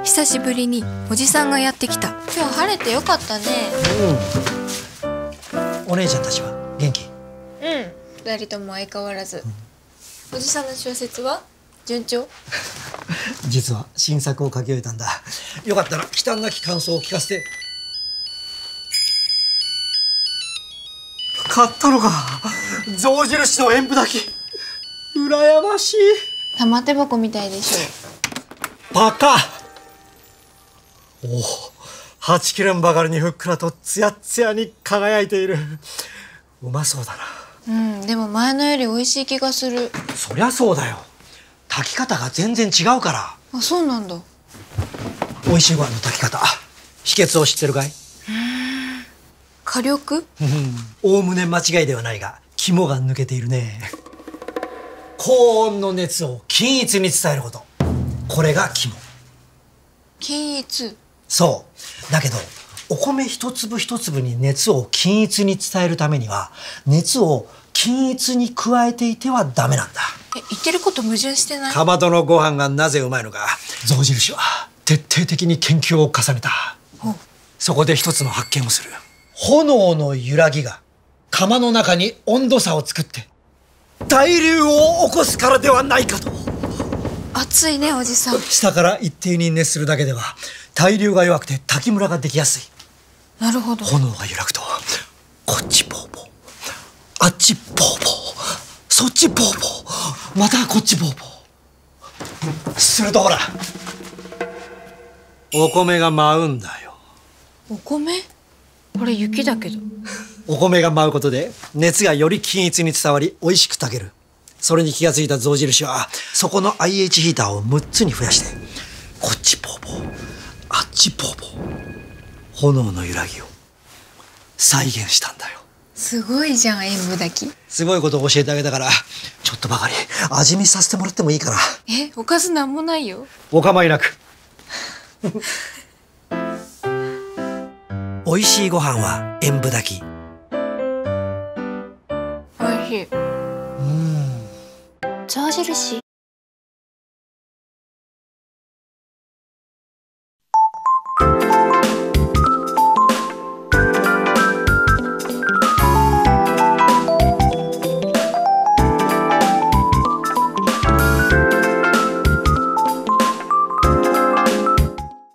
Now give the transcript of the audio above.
久しぶりにおじさんがやってきた。今日晴れてよかったね。 お姉ちゃんたちは元気？ 二人とも相変わらず。おじさんの小説は順調？ 実は新作を書き終えたんだ。よかったら忌憚なき感想を聞かせて。買ったのか。象印の塩分炊き。羨ましい。 玉手箱みたいでしょ。 バカ。おお、はちきれんばかりにふっくらとツヤツヤに輝いている。うまそうだな。 でも前のより美味しい気がする。 そりゃそうだよ。炊き方が全然違うから。 あ、そうなんだ。 美味しいご飯の炊き方、秘訣を知ってるかい？ 火力？ おおむね間違いではないが肝が抜けているね。高温の熱を均一に伝えること、これが肝。 均一？ そうだけど、お米一粒一粒に熱を均一に伝えるためには熱を均一に加えていてはダメなんだ。 言ってること矛盾してない？ かまどのご飯がなぜうまいのか、象印は徹底的に研究を重ねた。そこで一つの発見をする。炎の揺らぎが釜の中に温度差を作って対流を起こすからではないかと。 熱いね、おじさん。 下から一定に熱するだけでは対流が弱くて滝ムラができやすい。 なるほど。 炎が揺らぐとこっちポーポー、あっちポーポー、そっちポーポー、またこっちポーポー。するとほら、お米が舞うんだよ。 お米？これ雪だけど。 お米が舞うことで熱がより均一に伝わり美味しく炊ける。それに気がついた象印はそこの IH ヒーターを6つに増やして、こっちポーポー、あっちポーポー、炎の揺らぎを再現したんだよ。 すごいじゃん、塩分炊き。 すごいことを教えてあげたから、ちょっとばかり味見させてもらってもいいかな。 おかずなんもないよ。 お構いなく。美味しいご飯は塩分炊き。 おいしい。 象印